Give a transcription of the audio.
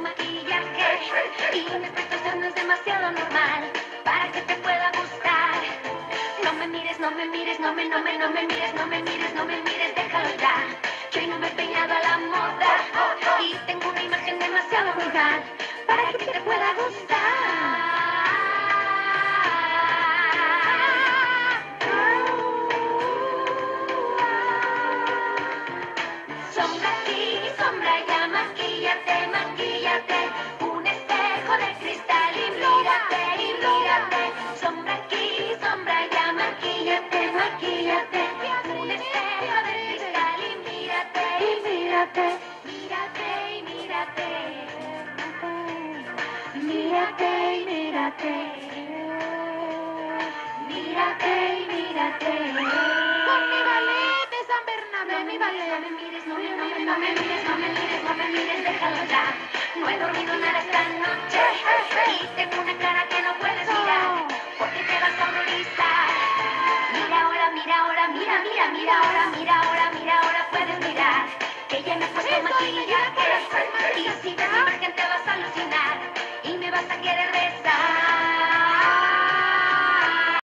maquillaje y mi expresión no es demasiado normal para que te pueda gustar. No me mires, no me mires, no me mires, no me mires, no me mires, déjalo ya. Yo hoy no me he peinado a la moda y tengo una imagen demasiado vulgar para que te pueda gustar. Sombra aquí, sombra allá, maquíllate, maquíllate. Un espejo de cristal y mírate. Sombra aquí, sombra allá, maquíllate, maquíllate. Un espejo de cristal y mírate. Mírate y mírate. Mírate y mírate. Mírate y mírate. Con mi ballet de San Bernabé, mi ballet. No me mires, no me mires, déjalo ya. No he dormido nada esta noche y tengo una cara que no puedes mirar porque te vas a horrorizar. Mira ahora, mira ahora, puedes mirar que ya me he puesto maquillaje y si ves mi imagen te vas a alucinar y me vas a querer